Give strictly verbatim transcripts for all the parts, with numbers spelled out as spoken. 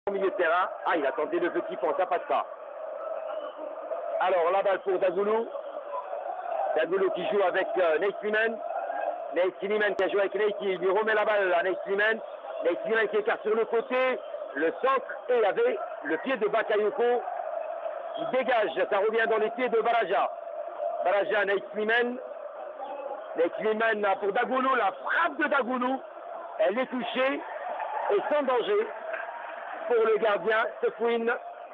au milieu de terrain. Ah, il a tenté le petit pont, ça passe pas. Alors, la balle pour Dagoulou. Dagoulou qui joue avec euh, Nate Slimane. Nate Slimane qui a joué avec Nate, qui lui remet la balle à Nate Slimane. Nate Slimane qui écarte sur le côté, le centre, et il avait le pied de Bakayoko qui dégage. Ça revient dans les pieds de Baraja. Baraja, Nate Slimane. Nate Slimane pour Dagoulou. La frappe de Dagoulou, elle est touchée et sans danger pour le gardien Sefouine,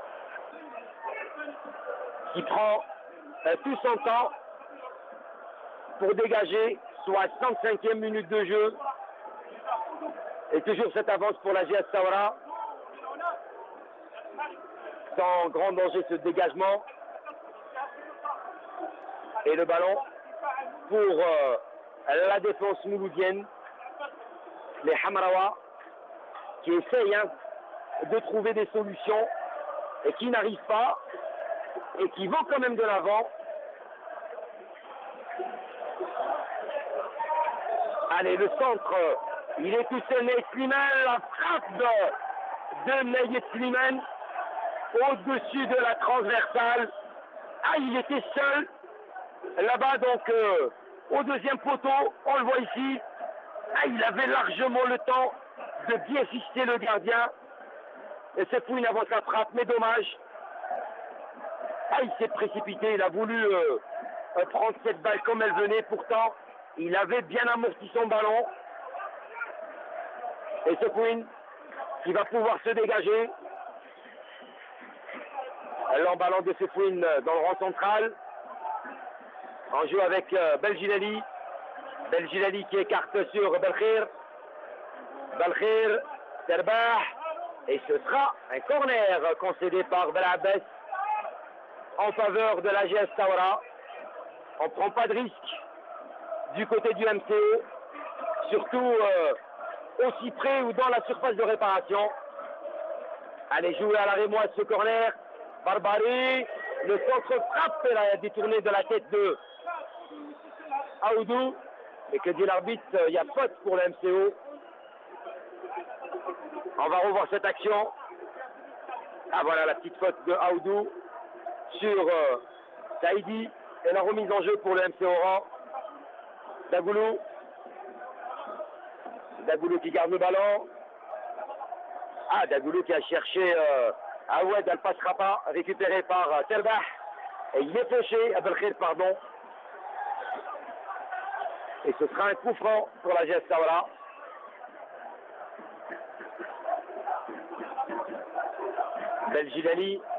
qui prend euh, tout son temps pour dégager, soit soixante-cinquième minute de jeu. Et toujours cette avance pour la G S Saoura. Sans grand danger ce dégagement. Et le ballon pour euh, la défense mouloudienne. Les Hamraoua qui essayent hein, de trouver des solutions et qui n'arrivent pas et qui vont quand même de l'avant. Allez, le centre, il est tout seul, Nate Slimane, la frappe de, de Nate Slimane au-dessus de la transversale. Ah, il était seul là-bas, donc euh, au deuxième poteau, on le voit ici. Ah, il avait largement le temps de bien fixer le gardien. Et c'est pour une avance à frappe, mais dommage. Ah, il s'est précipité, il a voulu euh, prendre cette balle comme elle venait, pourtant il avait bien amorti son ballon. Et ce Queen qui va pouvoir se dégager. L'emballant de ce Queen dans le rang central. En jeu avec euh, Belgilali. Belgilali qui écarte sur Belkhir. Belkhir, Terbah. Et ce sera un corner concédé par Belabbès en faveur de la G S Saoura. On ne prend pas de risque du côté du M C O, surtout euh, aussi près ou dans la surface de réparation. Allez jouer à la rémoise ce corner. Barbari, le centre frappe et la détourné de la tête de Aoudou. Et que dit l'arbitre, il y a faute pour le M C O. On va revoir cette action. Ah voilà la petite faute de Aoudou sur euh, Saïdi et la remise en jeu pour le M C Oran. Dagoulou. Dagoulou qui garde le ballon. Ah, Dagoulou qui a cherché euh, Aoued, elle ne passera pas, récupéré par euh, Terbah. Et il est fauché, Abelkhir, pardon. Et ce sera un coup franc pour la G S Saoura. Belgilali